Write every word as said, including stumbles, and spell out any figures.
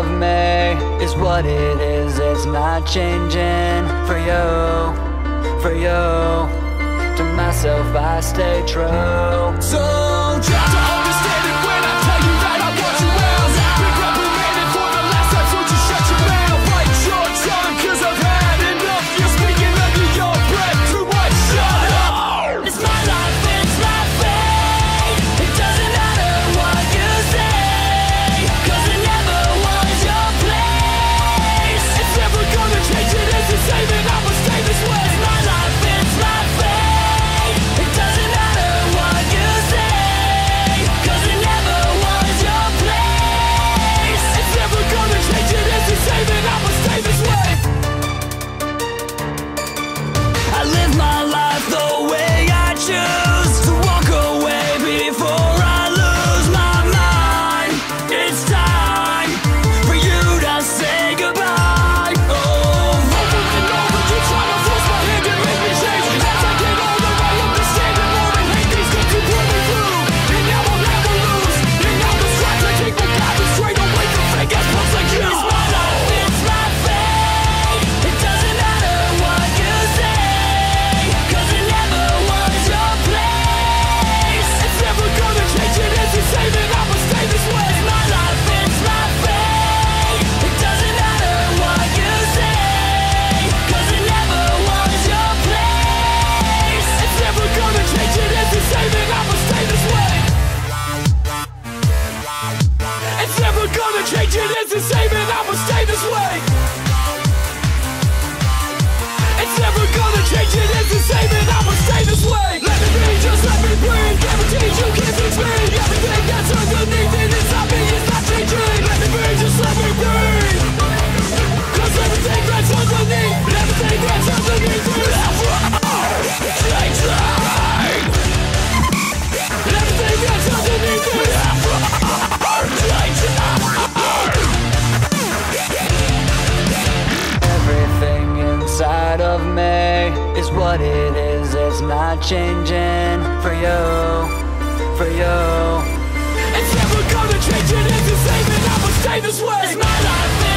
of me is what it is. It's not changing. For you, for you, to myself I stay true. So try to understand it when I tell you that I want you well. Been reprimanded for the last time, so just shut your mouth. Bite your tongue, cause I've had enough. You're speaking under your breath, too much, shut up. It's my life, it's my fate. It doesn't matter what you say, cause it never was your place. It's never gonna change, it is the same, and I'ma stay this way. It's my life, it's my fate. It doesn't matter what you say, cause it never was your place. It's never gonna change, it is the same, and I'ma stay this way. I live my life the way I choose, to walk away before I lose my mind. It's time for you to say goodbye. Oh, over and over you try to force my hand and make me change. As I get older I understand it more and hate these things you put me through. And now I'll never lose, and now the strides I take will guide me straight away from fake ass punks like you. It's my life, it's my fate. It doesn't matter what you say, cause it never was your place. It's never gonna change, it is the same, and I'ma stay this way. It's my life, it's my fate. It doesn't matter what you say, cause it never was your place. It's never gonna change, it is the same, and I'ma stay this way. It's never gonna change, it is the same, and I'ma stay this way. It's never gonna change, it is the same, and I'ma stay this way. Let me be, just let me breathe. Guaranteed you can't fix me. Everything that's underneath it inside me is not changing. Let me be, just let me breathe. Cause everything that's underneath, everything that's underneath is changing. Everything that's underneath is changing. Everything inside of me is what it is. It's not changing. For you, for you. It's never gonna change, it is the same, and I'ma stay this way. It's my life.